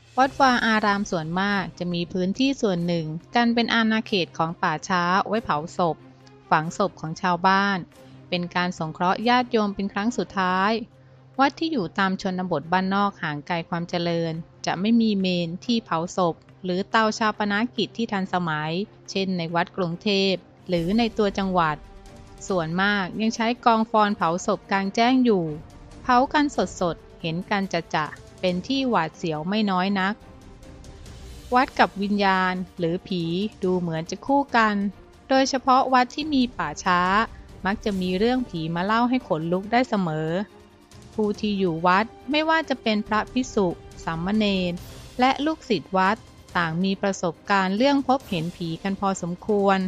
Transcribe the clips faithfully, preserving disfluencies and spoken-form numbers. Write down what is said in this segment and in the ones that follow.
วัดวาอารามส่วนมากจะมีพื้นที่ส่วนหนึ่งกันเป็นอาณาเขตของป่าช้าไว้เผาศพฝังศพของชาวบ้านเป็นการสงเคราะห์ญาติโยมเป็นครั้งสุดท้ายวัดที่อยู่ตามชนบทบ้านนอกห่างไกลความเจริญจะไม่มีเมนที่เผาศพหรือเตาชาปนกิจที่ทันสมัยเช่นในวัดกรุงเทพหรือในตัวจังหวัดส่วนมากยังใช้กองฟอนเผาศพกลางแจ้งอยู่เผากันสดๆเห็นกันจะจะเป็นที่หวาดเสียวไม่น้อยนักวัดกับวิญญาณหรือผีดูเหมือนจะคู่กันโดยเฉพาะวัดที่มีป่าช้ามักจะมีเรื่องผีมาเล่าให้ขนลุกได้เสมอผู้ที่อยู่วัดไม่ว่าจะเป็นพระภิกษุสามเณรและลูกศิษย์วัดต่างมีประสบการณ์เรื่องพบเห็นผีกันพอสมควร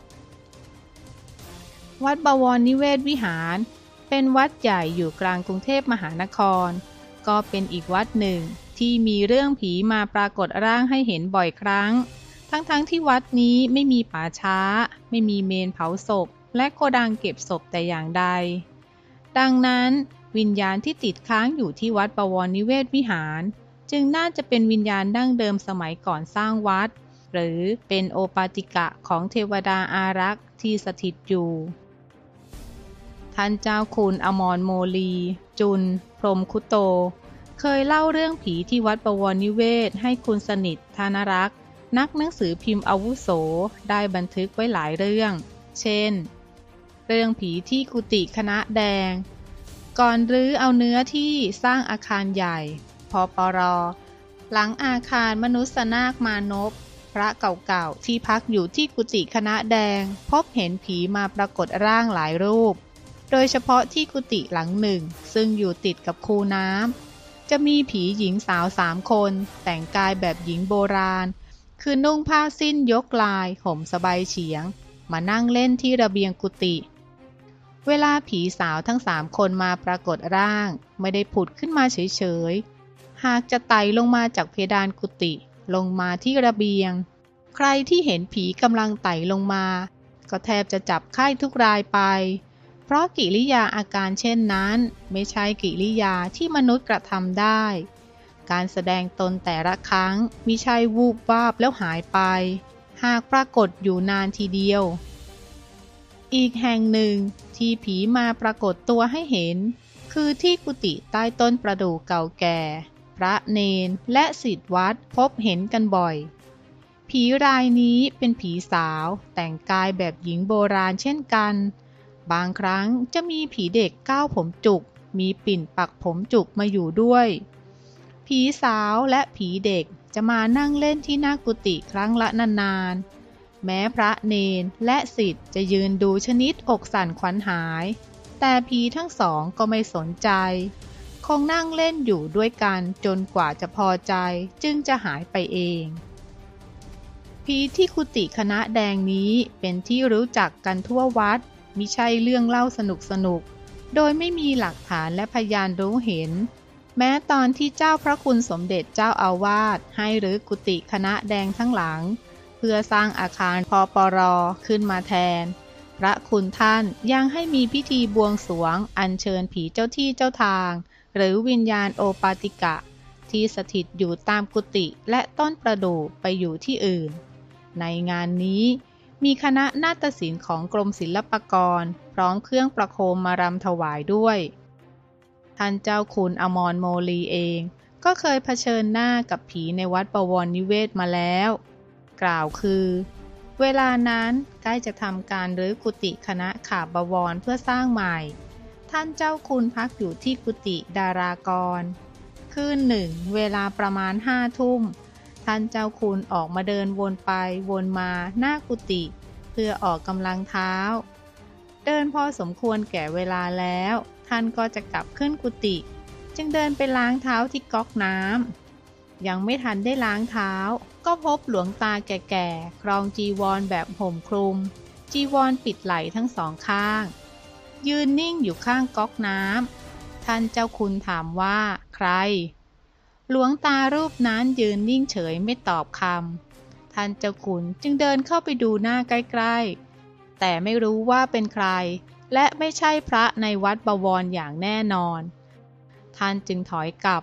วัดบวรนิเวศวิหารเป็นวัดใหญ่อยู่กลางกรุงเทพมหานครก็เป็นอีกวัดหนึ่งที่มีเรื่องผีมาปรากฏร่างให้เห็นบ่อยครั้งทั้งๆ ท, ที่วัดนี้ไม่มีป่าช้าไม่มีเมนเผาศพและโกดังเก็บศพแต่อย่างใดดังนั้นวิญญาณที่ติดค้างอยู่ที่วัดบวรนิเวศวิหารจึงน่าจะเป็นวิญญาณดั้งเดิมสมัยก่อนสร้างวัดหรือเป็นโอปาติกะของเทวดาอารักษ์ที่สถิตอยู่ท่านเจ้าคุณอมรโมลี จุล พรหมคุโตเคยเล่าเรื่องผีที่วัดบวรนิเวศให้คุณสนิทธนรักษ์นักหนังสือพิมพ์อาวุโสได้บันทึกไว้หลายเรื่องเช่นเรื่องผีที่กุฏิคณะแดงก่อนรื้อเอาเนื้อที่สร้างอาคารใหญ่พปร.หลังอาคารมนุษนาคมานพพระเก่าๆที่พักอยู่ที่กุฏิคณะแดงพบเห็นผีมาปรากฏร่างหลายรูปโดยเฉพาะที่กุฏิหลังหนึ่งซึ่งอยู่ติดกับคูน้ำจะมีผีหญิงสาวสามคนแต่งกายแบบหญิงโบราณคือนุ่งผ้าสิ้นยกลายห่มสบายเฉียงมานั่งเล่นที่ระเบียงกุฏิเวลาผีสาวทั้งสามคนมาปรากฏร่างไม่ได้ผุดขึ้นมาเฉยๆหากจะไต่ลงมาจากเพดานกุฏิลงมาที่ระเบียงใครที่เห็นผีกำลังไต่ลงมาก็แทบจะจับไข้ทุกรายไปเพราะกิริยาอาการเช่นนั้นไม่ใช่กิริยาที่มนุษย์กระทำได้การแสดงตนแต่ละครั้งมิใช่วูบวาบแล้วหายไปหากปรากฏอยู่นานทีเดียวอีกแห่งหนึ่งที่ผีมาปรากฏตัวให้เห็นคือที่กุฏิใต้ต้นประดู่เก่าแก่พระเนนและศิษย์วัดพบเห็นกันบ่อยผีรายนี้เป็นผีสาวแต่งกายแบบหญิงโบราณเช่นกันบางครั้งจะมีผีเด็กก้าวผมจุกมีปิ่นปักผมจุกมาอยู่ด้วยผีสาวและผีเด็กจะมานั่งเล่นที่หน้ากุฏิครั้งละนานๆแม้พระเนนและศิษย์จะยืนดูชนิดอกสั่นขวัญหายแต่ผีทั้งสองก็ไม่สนใจคงนั่งเล่นอยู่ด้วยกันจนกว่าจะพอใจจึงจะหายไปเองผีที่กุฏิคณะแดงนี้เป็นที่รู้จักกันทั่ววัดมิใช่เรื่องเล่าสนุกสนุกโดยไม่มีหลักฐานและพยานรู้เห็นแม้ตอนที่เจ้าพระคุณสมเด็จเจ้าอาวาสให้รื้อกุฏิคณะแดงทั้งหลังเพื่อสร้างอาคารพปร.ขึ้นมาแทนพระคุณท่านยังให้มีพิธีบวงสรวงอัญเชิญผีเจ้าที่เจ้าทางหรือวิญญาณโอปาติกะที่สถิตอยู่ตามกุฏิและต้นประดู่ไปอยู่ที่อื่นในงานนี้มีคณะนาฏศิลป์ของกรมศิลปากรพร้อมเครื่องประโคมมารำถวายด้วยท่านเจ้าคุณอมรโมลีเองก็เคยเผชิญหน้ากับผีในวัดบวรนิเวศมาแล้วกล่าวคือเวลานั้นใกล้จะทำการรื้อกุฏิคณะขาบวรเพื่อสร้างใหม่ท่านเจ้าคุณพักอยู่ที่กุฏิดารากรคืนหนึ่งเวลาประมาณห้าทุ่มท่านเจ้าคุณออกมาเดินวนไปวนมาหน้ากุฏิเพื่อออกกำลังเท้าเดินพอสมควรแก่เวลาแล้วท่านก็จะกลับขึ้นกุฏิจึงเดินไปล้างเท้าที่ก๊อกน้ำยังไม่ทันได้ล้างเท้าก็พบหลวงตาแก่ๆครองจีวรแบบห่มคลุมจีวรปิดไหล่ทั้งสองข้างยืนนิ่งอยู่ข้างก๊อกน้ำท่านเจ้าคุณถามว่าใครหลวงตารูปนั้นยืนนิ่งเฉยไม่ตอบคำท่านเจ้าคุณจึงเดินเข้าไปดูหน้าใกล้ๆแต่ไม่รู้ว่าเป็นใครและไม่ใช่พระในวัดบวรอย่างแน่นอนท่านจึงถอยกลับ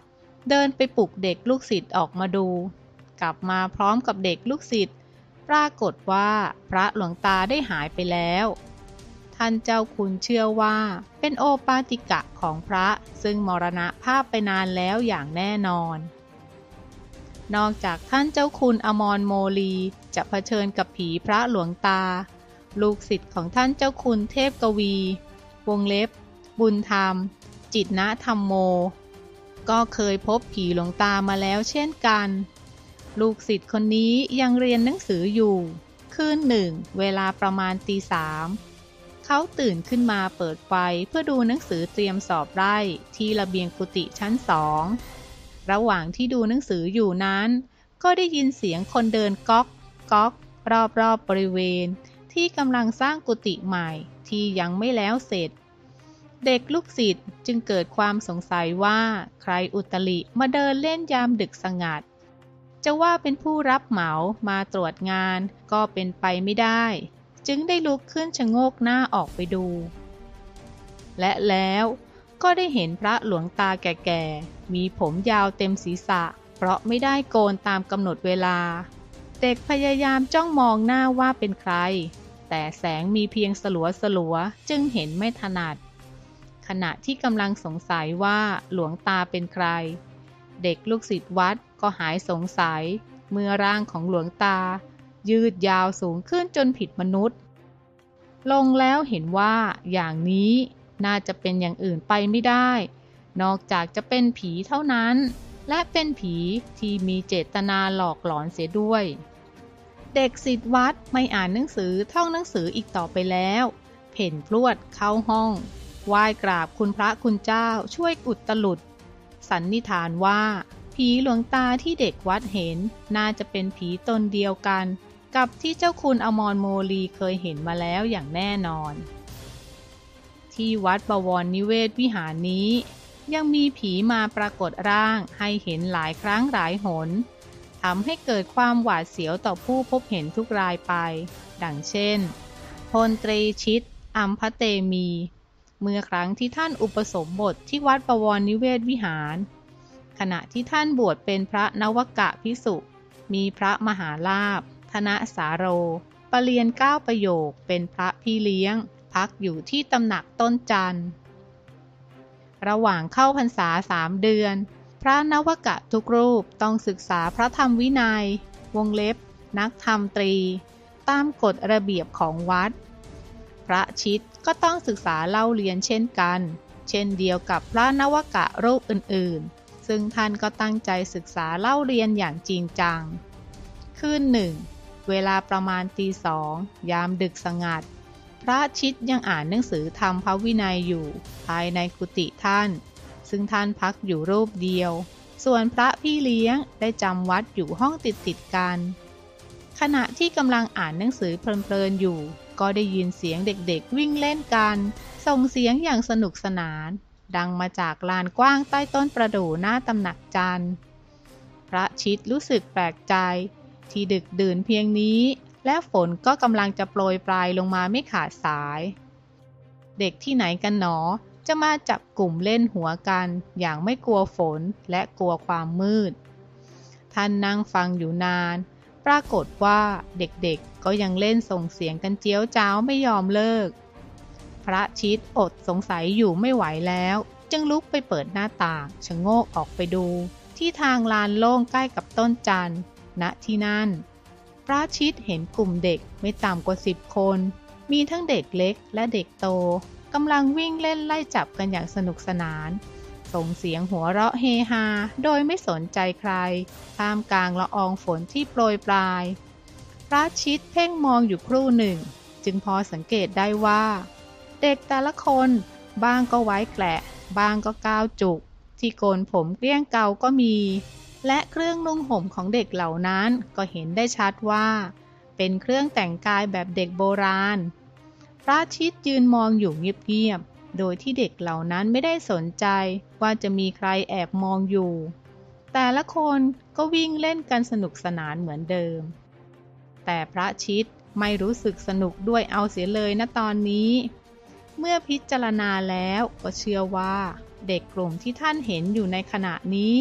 เดินไปปลุกเด็กลูกศิษย์ออกมาดูกลับมาพร้อมกับเด็กลูกศิษย์ปรากฏว่าพระหลวงตาได้หายไปแล้วท่านเจ้าคุณเชื่อว่าเป็นโอปาติกะของพระซึ่งมรณภาพไปนานแล้วอย่างแน่นอนนอกจากท่านเจ้าคุณอมรโมลีจะเผชิญกับผีพระหลวงตาลูกศิษย์ของท่านเจ้าคุณเทพกวีวงเล็บบุญธรรมจิตนะธรรมโมก็เคยพบผีหลวงตามาแล้วเช่นกันลูกศิษย์คนนี้ยังเรียนหนังสืออยู่คืนหนึ่งเวลาประมาณตีสามเขาตื่นขึ้นมาเปิดไฟเพื่อดูหนังสือเตรียมสอบไร่ที่ระเบียงกุฏิชั้นสองระหว่างที่ดูหนังสืออยู่นั้นก็ได้ยินเสียงคนเดินก๊อกก๊อกรอบๆ บบริเวณที่กำลังสร้างกุฏิใหม่ที่ยังไม่แล้วเสร็จเด็กลูกศิษย์จึงเกิดความสงสัยว่าใครอุตริมาเดินเล่นยามดึกสงัดจะว่าเป็นผู้รับเหมามาตรวจงานก็เป็นไปไม่ได้จึงได้ลุกขึ้นชะโงกหน้าออกไปดูและแล้วก็ได้เห็นพระหลวงตาแก่ๆมีผมยาวเต็มศีรษะเพราะไม่ได้โกนตามกำหนดเวลาเด็กพยายามจ้องมองหน้าว่าเป็นใครแต่แสงมีเพียงสลัวสลัวจึงเห็นไม่ถนัดขณะที่กำลังสงสัยว่าหลวงตาเป็นใครเด็กลูกศิษย์วัดก็หายสงสัยเมื่อร่างของหลวงตายืดยาวสูงขึ้นจนผิดมนุษย์ลงแล้วเห็นว่าอย่างนี้น่าจะเป็นอย่างอื่นไปไม่ได้นอกจากจะเป็นผีเท่านั้นและเป็นผีที่มีเจตนาหลอกหลอนเสียด้วยเด็กศิษย์วัดไม่อ่านหนังสือท่องหนังสืออีกต่อไปแล้วเพ่นพรวดเข้าห้องไหว้กราบคุณพระคุณเจ้าช่วยอุตลุดสันนิษฐานว่าผีหลวงตาที่เด็กวัดเห็นน่าจะเป็นผีตนเดียวกันกับที่เจ้าคุณอมรโมลีเคยเห็นมาแล้วอย่างแน่นอนที่วัดบวรนิเวศวิหารนี้ยังมีผีมาปรากฏร่างให้เห็นหลายครั้งหลายหนทำให้เกิดความหวาดเสียวต่อผู้พบเห็นทุกรายไปดังเช่นพลตรีชิตอัมพเตมีเมื่อครั้งที่ท่านอุปสมบทที่วัดบวรนิเวศวิหารขณะที่ท่านบวชเป็นพระนวกะภิกษุมีพระมหาลาภธนสาโรปเรียนเก้าประโยคเป็นพระพี่เลี้ยงพักอยู่ที่ตำหนักต้นจันทร์ระหว่างเข้าพรรษาสามเดือนพระนวกะทุกรูปต้องศึกษาพระธรรมวินัยวงเล็บนักธรรมตรีตามกฎระเบียบของวัดพระชิตก็ต้องศึกษาเล่าเรียนเช่นกันเช่นเดียวกับพระนวกะรูปอื่นๆซึ่งท่านก็ตั้งใจศึกษาเล่าเรียนอย่างจริงจังคืนหนึ่งเวลาประมาณตีสองยามดึกสงัดพระชิตยังอ่านหนังสือธรรมพระวินัยอยู่ภายในกุฏิท่านซึ่งท่านพักอยู่รูปเดียวส่วนพระพี่เลี้ยงได้จำวัดอยู่ห้องติดติดกันขณะที่กำลังอ่านหนังสือเพลินๆอยู่ก็ได้ยินเสียงเด็กๆวิ่งเล่นกันส่งเสียงอย่างสนุกสนานดังมาจากลานกว้างใต้ต้นประดู่หน้าตำหนักจันทร์พระชิตรู้สึกแปลกใจที่ดึกดื่นเพียงนี้และฝนก็กำลังจะโปรยปลายลงมาไม่ขาดสายเด็กที่ไหนกันหนอจะมาจับกลุ่มเล่นหัวกันอย่างไม่กลัวฝนและกลัวความมืดท่านนั่งฟังอยู่นานปรากฏว่าเด็กๆก็ยังเล่นส่งเสียงกันเจี๊ยวจ้าวไม่ยอมเลิกพระชิตอดสงสัยอยู่ไม่ไหวแล้วจึงลุกไปเปิดหน้าต่างชะโงกออกไปดูที่ทางลานโล่งใกล้กับต้นจันทร์ณที่นั่นพระชิตเห็นกลุ่มเด็กไม่ต่ำกว่าสิบคนมีทั้งเด็กเล็กและเด็กโตกำลังวิ่งเล่นไล่จับกันอย่างสนุกสนานส่งเสียงหัวเราะเฮฮาโดยไม่สนใจใครท่ามกลางละอองฝนที่โปรยปลายพระชิตเพ่งมองอยู่ครู่หนึ่งจึงพอสังเกตได้ว่าเด็กแต่ละคนบ้างก็ไว้แกละบ้างก็ก้าวจุกที่โกนผมเกลี้ยงเกาก็มีและเครื่องนุ่งห่มของเด็กเหล่านั้นก็เห็นได้ชัดว่าเป็นเครื่องแต่งกายแบบเด็กโบราณพระชิตยืนมองอยู่เงียบๆโดยที่เด็กเหล่านั้นไม่ได้สนใจว่าจะมีใครแอบมองอยู่แต่ละคนก็วิ่งเล่นกันสนุกสนานเหมือนเดิมแต่พระชิตไม่รู้สึกสนุกด้วยเอาเสียเลยณตอนนี้เมื่อพิจารณาแล้วก็เชื่อว่าเด็กกลุ่มที่ท่านเห็นอยู่ในขณะนี้ค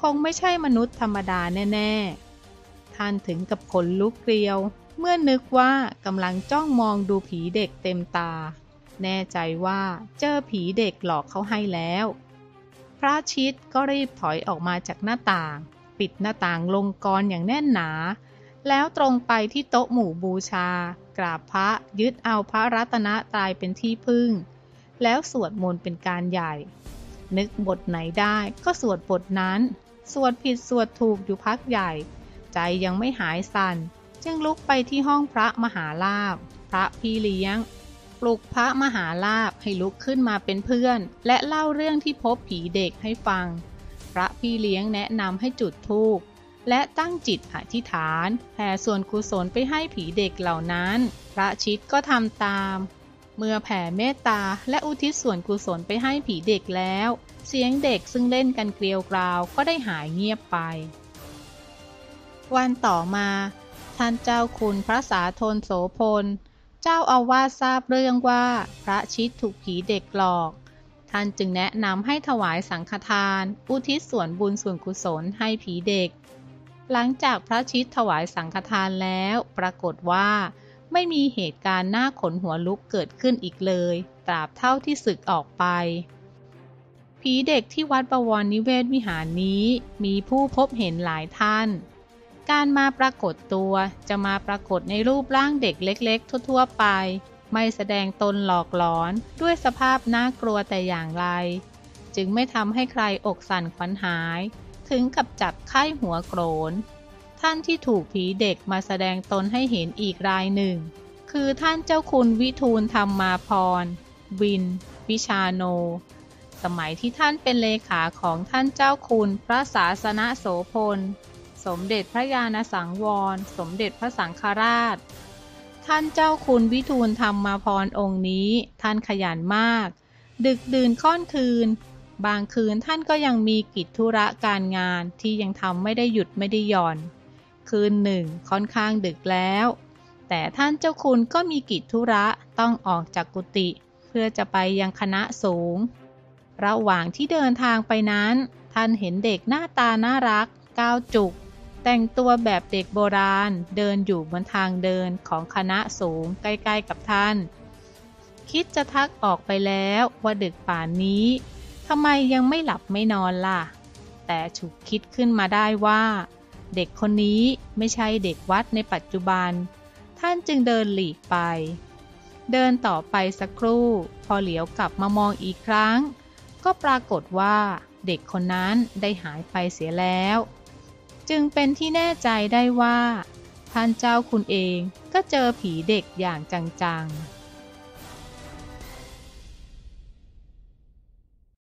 งไม่ใช่มนุษย์ธรรมดาแน่ๆท่านถึงกับขนลุกเกลียวเมื่อนึกว่ากำลังจ้องมองดูผีเด็กเต็มตาแน่ใจว่าเจอผีเด็กหลอกเขาให้แล้วพระชิตก็รีบถอยออกมาจากหน้าต่างปิดหน้าต่างลงกลอย่างแน่นหนาแล้วตรงไปที่โต๊ะหมู่บูชากราบพระยึดเอาพระรัตนตรัยเป็นที่พึ่งแล้วสวดมนต์เป็นการใหญ่นึกบทไหนได้ก็สวดบทนั้นสวดผิดสวดถูกอยู่พักใหญ่ใจยังไม่หายสั่นจึงลุกไปที่ห้องพระมหาลาภพระพี่เลี้ยงปลุกพระมหาลาภให้ลุกขึ้นมาเป็นเพื่อนและเล่าเรื่องที่พบผีเด็กให้ฟังพระพี่เลี้ยงแนะนำให้จุดธูปและตั้งจิตอธิษฐานแผ่ส่วนกุศลไปให้ผีเด็กเหล่านั้นพระชิตก็ทำตามเมื่อแผ่เมตตาและอุทิศส่วนกุศลไปให้ผีเด็กแล้วเสียงเด็กซึ่งเล่นกันเกลียวกราวก็ได้หายเงียบไปวันต่อมาท่านเจ้าคุณพระสาธนโสพลเจ้าอาวาสทราบเรื่องว่าพระชิตถูกผีเด็กหลอกท่านจึงแนะนำให้ถวายสังฆทานอุทิศส่วนบุญส่วนกุศลให้ผีเด็กหลังจากพระชิตถวายสังฆทานแล้วปรากฏว่าไม่มีเหตุการณ์น่าขนหัวลุกเกิดขึ้นอีกเลยตราบเท่าที่สึกออกไปผีเด็กที่วัดบวรนิเวศวิหารนี้มีผู้พบเห็นหลายท่านการมาปรากฏตัวจะมาปรากฏในรูปร่างเด็กเล็กๆทั่วๆไปไม่แสดงตนหลอกหลอนด้วยสภาพน่ากลัวแต่อย่างไรจึงไม่ทำให้ใครอกสั่นขวัญหายถึงกับจับไข้หัวโกรนท่านที่ถูกผีเด็กมาแสดงตนให้เห็นอีกรายหนึ่งคือท่านเจ้าคุณวิทูลธรรมาภรณ์วินวิชาโนสมัยที่ท่านเป็นเลขาของท่านเจ้าคุณพระศาสนโสพลสมเด็จพระญาณสังวรสมเด็จพระสังฆราชท่านเจ้าคุณวิทูลธรรมาภรณ์องค์นี้ท่านขยันมากดึกดื่นค่อนคืนบางคืนท่านก็ยังมีกิจธุระการงานที่ยังทำไม่ได้หยุดไม่ได้หย่อนคืนหนึ่งค่อนข้างดึกแล้วแต่ท่านเจ้าคุณก็มีกิจธุระต้องออกจากกุฏิเพื่อจะไปยังคณะสงฆ์ระหว่างที่เดินทางไปนั้นท่านเห็นเด็กหน้าตาน่ารักก้าวจุกแต่งตัวแบบเด็กโบราณเดินอยู่บนทางเดินของคณะสงฆ์ใกล้ๆกับท่านคิดจะทักออกไปแล้วว่าดึกป่านนี้ทำไมยังไม่หลับไม่นอนล่ะแต่ฉุกคิดขึ้นมาได้ว่าเด็กคนนี้ไม่ใช่เด็กวัดในปัจจุบันท่านจึงเดินหลีกไปเดินต่อไปสักครู่พอเหลียวกลับมามองอีกครั้งก็ปรากฏว่าเด็กคนนั้นได้หายไปเสียแล้วจึงเป็นที่แน่ใจได้ว่าท่านเจ้าคุณเองก็เจอผีเด็กอย่างจังๆ